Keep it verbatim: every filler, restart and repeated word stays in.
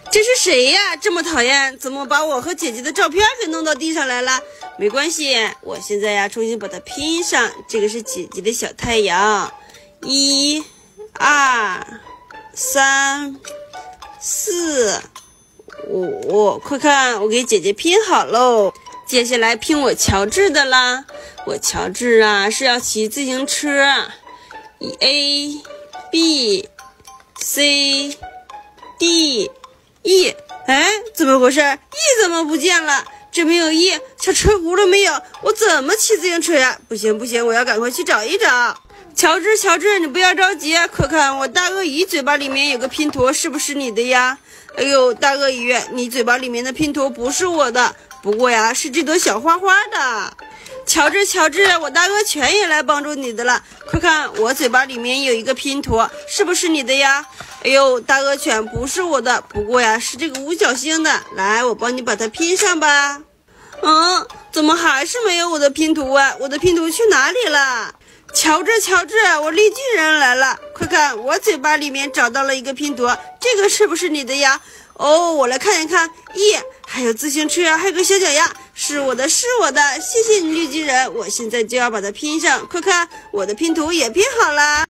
这是谁呀？这么讨厌，怎么把我和姐姐的照片给弄到地上来了？没关系，我现在呀重新把它拼上。这个是姐姐的小太阳，一、二、三、四、五，快看，我给姐姐拼好喽。接下来拼我乔治的啦。我乔治啊是要骑自行车，以 A、B、C、D、E， 哎，怎么回事 ？E 怎么不见了？这没有 E， 小车轱辘没有，我怎么骑自行车呀？不行不行，我要赶快去找一找。乔治，乔治，你不要着急，快看我大鳄鱼嘴巴里面有个拼图，是不是你的呀？哎呦，大鳄鱼，你嘴巴里面的拼图不是我的，不过呀，是这朵小花花的。乔治，乔治，我大哥犬也来帮助你的了，快看我嘴巴里面有一个拼图，是不是你的呀？哎呦，大鳄犬不是我的，不过呀，是这个五角星的，来，我帮你把它拼上吧。嗯，怎么还是没有我的拼图啊？我的拼图去哪里了？乔治，乔治，我绿巨人来了，快看，我嘴巴里面找到了一个拼图，这个是不是你的呀？哦，我来看一看，咦，还有自行车，还有个小脚丫，是我的，是我的，谢谢你绿巨人，我现在就要把它拼上，快看，我的拼图也拼好了。